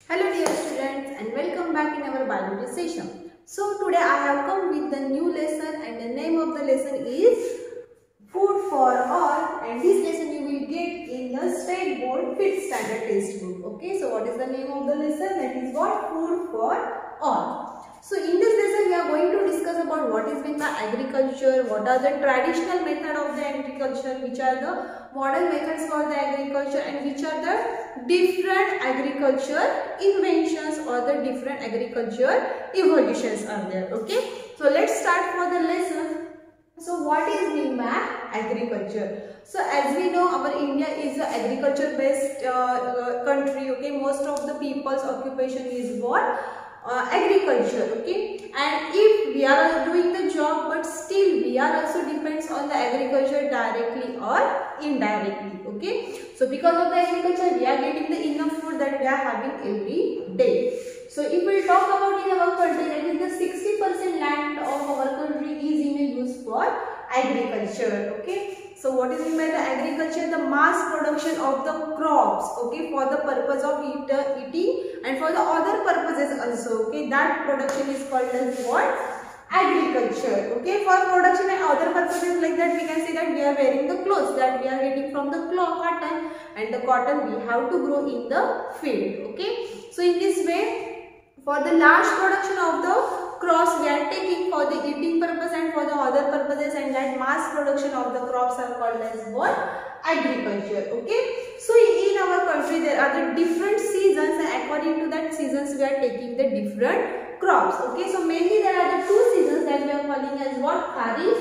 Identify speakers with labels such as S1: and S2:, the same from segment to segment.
S1: Hello dear students and welcome back in our biology session. So today I have come with the new lesson and the name of the lesson is Food for All, and this lesson you will get in the State Board 5th Standard Textbook. Okay, so what is the name of the lesson? That is what? Food for All. So in this lesson we are going to discuss about what is meant by agriculture, what are the traditional method of the agriculture, which are the modern methods for the agriculture, and which are the different agriculture inventions or the different agriculture evolutions are there. Okay, so let's start for the lesson. So what is mean by agriculture? So as we know, our India is an agriculture based country. Okay, most of the people's occupation is what? Agriculture. Okay, and if we are doing the job, but still we are also depends on the agriculture directly or indirectly. Okay, so because of the agriculture we are getting the enough food that we are having every day. So if we talk about in our country, that is the 60% land of our country is in use for agriculture. Okay, so what is meant by the agriculture? The mass production of the crops, okay, for the purpose of eating and for the other purposes also. Okay, that production is called as what? Agriculture. Okay, for production and other purposes like that, we can say that we are wearing the clothes that we are getting from the cotton, and the cotton we have to grow in the field. Okay, so in this way, for the large production of the crops we are taking for the eating purpose and for the other purposes, and that mass production of the crops are called as what? Agriculture. Okay, so in our country there are the different seasons, and according to that seasons we are taking the different crops. Okay, so mainly there are the two seasons that we are calling as what? Kharif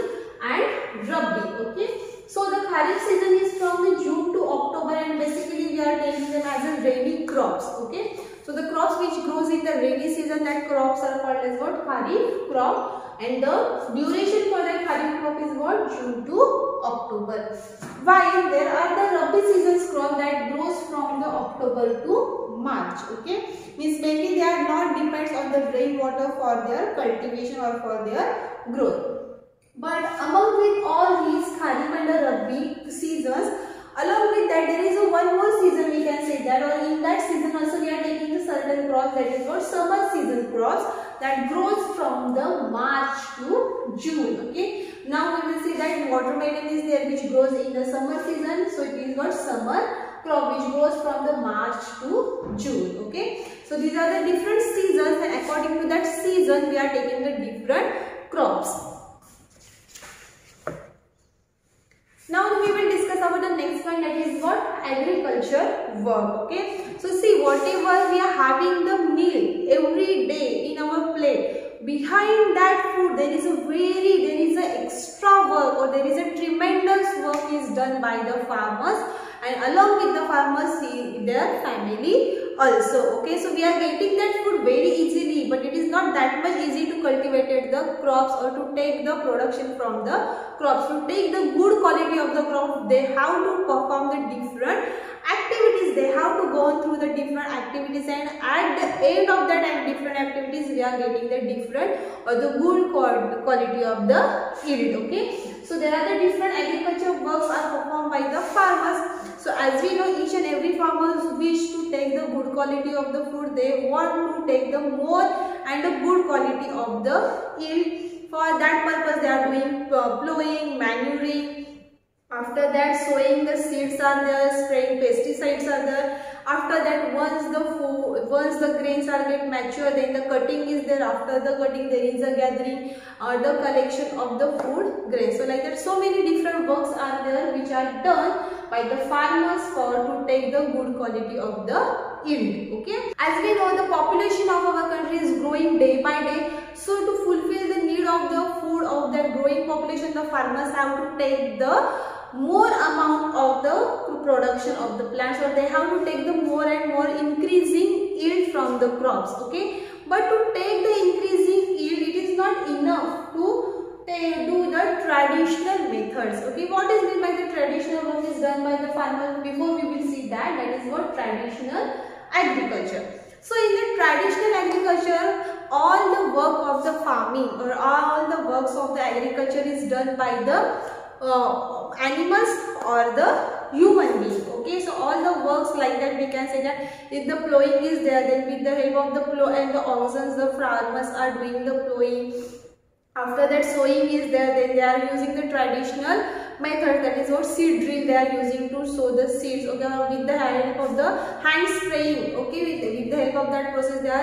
S1: and Rabi. Okay, so the Kharif season is from the June to October, and basically we are taking them as a rainy crops. Okay, so the crops which grows in the rainy season, that crops are called as what? Kharif crop, and the duration for that Kharif crop is what? June to October. While there are the Rabi season's crop that grows from the October to March. Okay, means mainly they are not depends on the rainwater for their cultivation or for their growth. But among with all these Kharif and the Rabi seasons, along with that there is a one more season we can say that, or in that season also we are taking the certain crops, that is what? Summer season crops that grows from the March to June. Okay, now we will see that watermelon is there which grows in the summer season, so it is what? Summer crop which grows from the March to June. Okay, so these are the different seasons, and according to that season we are taking the different crops. Now we will discuss about the next one, that is what? Agriculture work. Okay, so see, whatever we are having the meal every day in our plate, behind that food there is a extra work, or there is a tremendous work is done by the farmers, and along with the farmers their family also. Okay, so we are getting that food very easily, but it is not that much easy to cultivate the crops or to take the production from the crops. To take the good quality of the crop, they have to perform the different activities, they have to go on through the different activities, and at the end of that different activities we are getting the different or the good quality of the yield. Okay, so there are the different agriculture works are performed by the farmers. So as we know, each and every farmers wish to take the good quality of the food, they want to take the more and the good quality of the yield. For that purpose they are doing plowing, manuring. After that, sowing the seeds are there, spraying pesticides are there. After that, once the grains are get mature, then the cutting is there. After the cutting, there is a gathering or the collection of the food grains. So like that, so many different works are there which are done by the farmers for to take the good quality of the yield. Okay, as we know, the population of our country is growing day by day. So to fulfill the need of the food of that growing population, the farmers have to take the more amount of the production of the plants, or they have to take the more and more increasing yield from the crops. Okay, but to take the increasing yield, it is not enough to do the traditional methods. Okay, what is meant by the traditional work is done by the farmers. Before we will see that is what? Traditional agriculture. So in the traditional agriculture, all the work of the farming or all the works of the agriculture is done by the animals or the human being. Okay, so all the works like that, we can say that if the plowing is there, then with the help of the plow and the oxen, the farmers are doing the plowing. After that, sowing is there, then they are using the traditional method, that is what seed drill they are using to sow the seeds. Okay, or with the help of the hand spraying. Okay, with the help of that process, they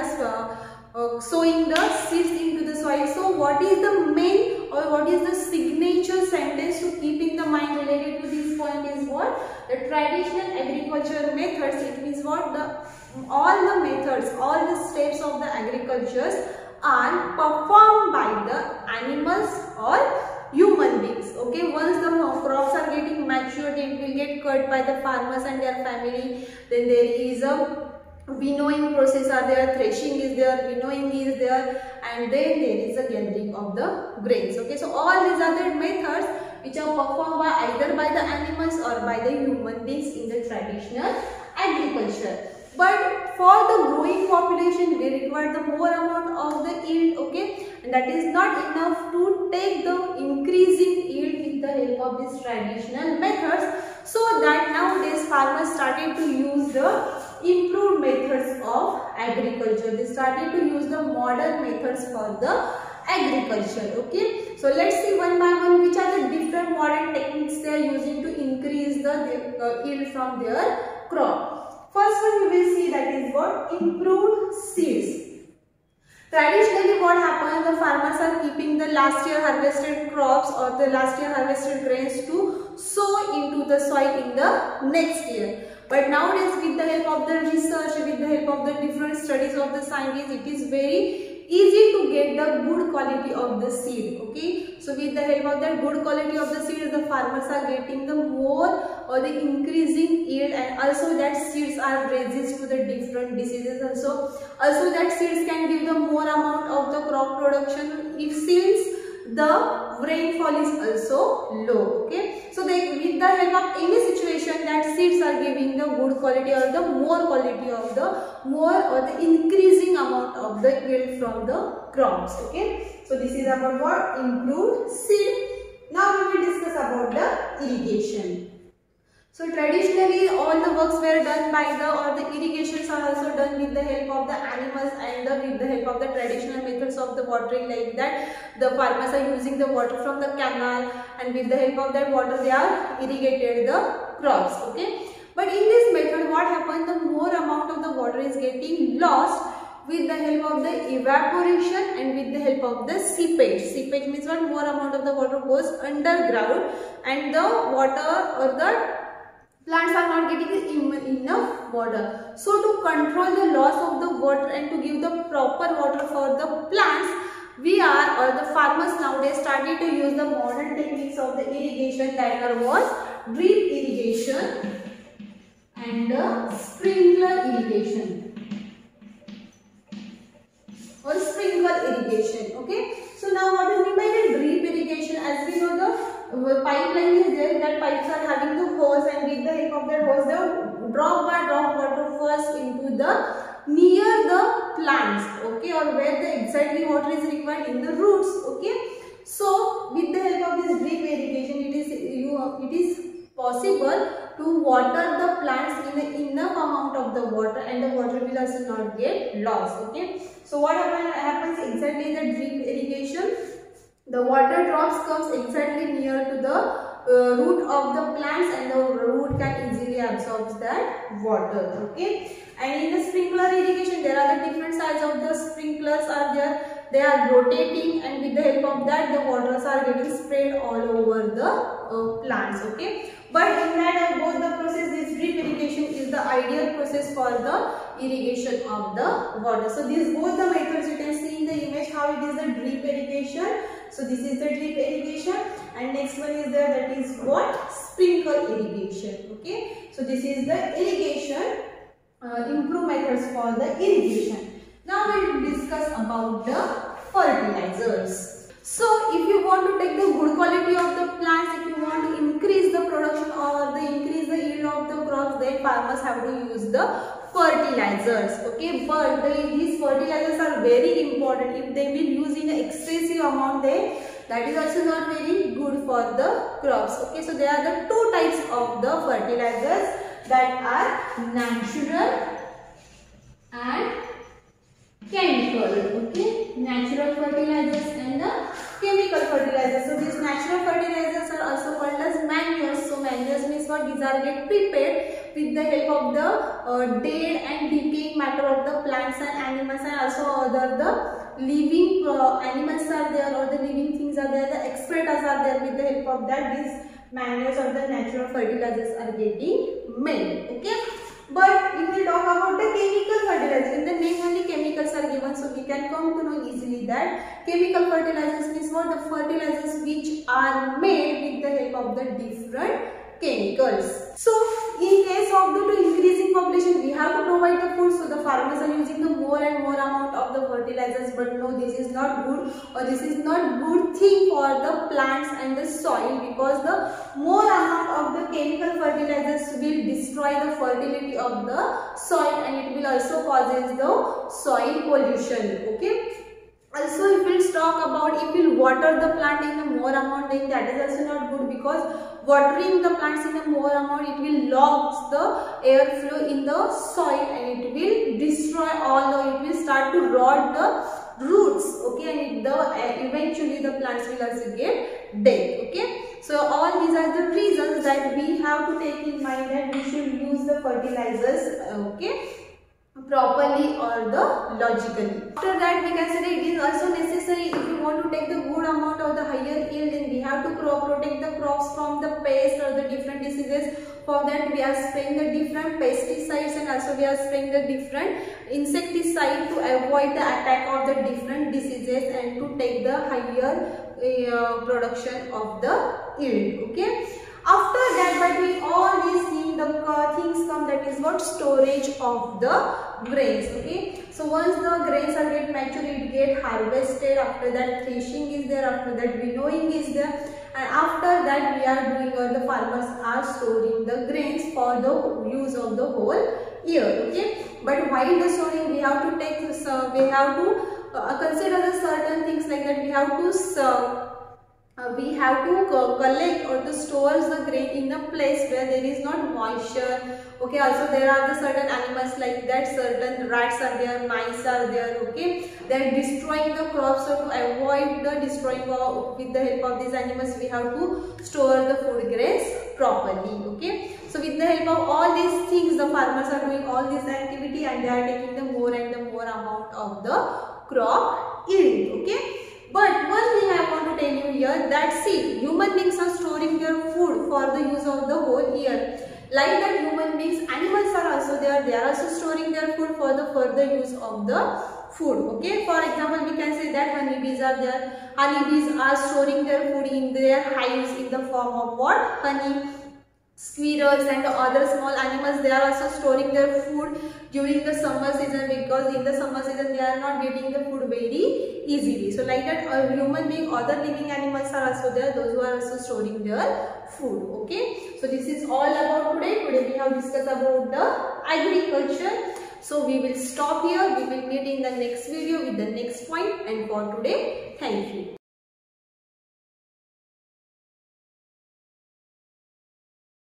S1: are sowing the seeds into the soil. So what is the main or what is the signature sentence to keep in the mind related to this point is what? The traditional agriculture methods. It means what? All the methods, all the steps of the agriculture are performed by the animals or human beings. Okay, once the crops are getting matured, it will get cut by the farmers and their family. Then there is a winnowing process are there, threshing is there, winnowing is there, and then there is a gathering of the grains. Okay, so all these are the methods which are performed by either by the animals or by the human beings in the traditional agriculture. But for the growing population, we require the more amount of the yield. Okay, and that is not enough to take the increasing yield with the help of these traditional methods. So that nowadays farmers started to use the improved methods of agriculture. They started to use the modern methods for the agriculture. Okay, so let's see one by one which are the different modern techniques they are using to increase the yield from their crop. First one you will see, that is what? Improved seeds. Traditionally what happens, the farmers are keeping the last year harvested crops or the last year harvested grains to sow into the soil in the next year. But nowadays with the help of the research, with the help of the different studies of the scientists, it is very easy to get the good quality of the seed. Okay, so with the help of that good quality of the seed, the farmers are getting the more or the increasing yield, and also that seeds are resist to the different diseases. Also that seeds can give the more amount of the crop production if since the rainfall is also low. Okay, so with the help of any situation, that seeds are giving the good quality or the more quality of the more or the increasing amount of the yield from the crops. Okay, so this is about what? Improved seed. Now we will discuss about the irrigation. So traditionally all the works were done by the irrigations are also done with the help of the animals and with the help of the traditional methods of the watering, like that the farmers are using the water from the canal, and with the help of that water they are irrigated the crops. Okay, but in this method what happens, the more amount of the water is getting lost with the help of the evaporation and with the help of the seepage. Seepage means what? More amount of the water goes underground and the water or the plants are not getting enough water. So to control the loss of the water and to give the proper water for the plants, the farmers nowadays started to use the modern techniques of the irrigation, that was drip irrigation and sprinkler irrigation or sprinkler irrigation. Okay, so now what is meant by the drip irrigation? As we know, the pipeline is there, that pipes are having the hose, and with the help of that hose the drop by drop water falls into the near the plants. Okay, or where the exactly water is required, in the roots. Okay, so with the help of this drip irrigation, it is possible to water the plants in enough amount of the water, and the water will also not get lost. Okay, so what happens exactly in the drip irrigation? The water drops comes exactly near to the root of the plants, and the root can easily absorb that water. Okay, and in the sprinkler irrigation, there are the different sides of the sprinklers are there. They are rotating, and with the help of that the waters are getting spread all over the plants. Okay, but in that both the process, this drip irrigation is the ideal process for the irrigation of the water. So these both the methods you can see in the image how it is the drip irrigation. So this is the drip irrigation, and next one is there, that is what? Sprinkle irrigation. Okay, so this is the irrigation improved methods for the irrigation. Now we will discuss about the fertilizers. So if you want to take the good quality of the plants, if you want to increase the production or increase the yield of the crops, then farmers have to use the fertilizers. Okay, but these fertilizers are very important. If they will use in an excessive amount, then that is also not very good for the crops. Okay, so there are the two types of the fertilizers, that are natural and chemical. Okay, natural fertilizers and the chemical fertilizers. So these natural fertilizers are also called as manures. So manures means what? These are get prepared with the help of the dead and decaying matter of the plants and animals, and also other the living animals are there, or the living things are there, the excretors are there. With the help of that, these manures or the natural fertilizers are getting made. Okay, but if we talk about the chemical fertilizers, in the name only chemicals are given, so we can come to know easily that chemical fertilizers means what? The fertilizers which are made with the help of the different chemicals. So in case of the increasing population, we have to provide the food, so the farmers are using the more and more amount of the fertilizers. But no, this is not good, or this is not good thing for the plants and the soil, because the more amount of the chemical fertilizers will destroy the fertility of the soil, and it will also causes the soil pollution. Okay, also if we'll talk about, if we'll water the plant in a more amount, then that is also not good, because watering the plants in a more amount, it will log the airflow in the soil, and it will destroy all the, it will start to rot the roots. Okay, and eventually the plants will also get dead. Okay, so all these are the reasons that we have to take in mind, that we should use the fertilizers properly or the logically. After that, we can say that it is also necessary, if we want to take the good amount of the higher yield, then we have to protect the crops from the pest or the different diseases. For that, we are spraying the different pesticides, and also we are spraying the different insecticide to avoid the attack of the different diseases and to take the higher production of the yield. Okay, after that, but with all these things, the things come, that is what? Storage of the grains. Okay, so once the grains are get mature, it get harvested. After that, threshing is there. After that, winnowing is there, and after that, we are doing, or the farmers are storing the grains for the use of the whole year. Okay, but while the storing, we have to take this, we have to consider the certain things, like that we have to collect or to store the grain in a place where there is not moisture. Okay, also there are the certain animals like that, certain rats are there, mice are there. Okay, they are destroying the crops, so to avoid the destroying with the help of these animals, we have to store the food grains properly. Okay, so with the help of all these things, the farmers are doing all this activity, and they are taking the more and the more amount of the crop yield. Okay, but one thing I want to tell you here, that see, human beings are storing their food for the use of the whole year. Like that, human beings, animals are also there. They are also storing their food for the further use of the food. Okay, for example, we can say that honeybees are there. Honeybees are storing their food in their hives in the form of what? Honey. Squirrels and the other small animals, they are also storing their food during the summer season, because in the summer season they are not getting the food very easily. So like that, a human being, other living animals are also there, those who are also storing their food. Okay, so this is all about today. Today we have discussed about the agriculture. So we will stop here. We will meet in the next video with the next point, and for today, thank you.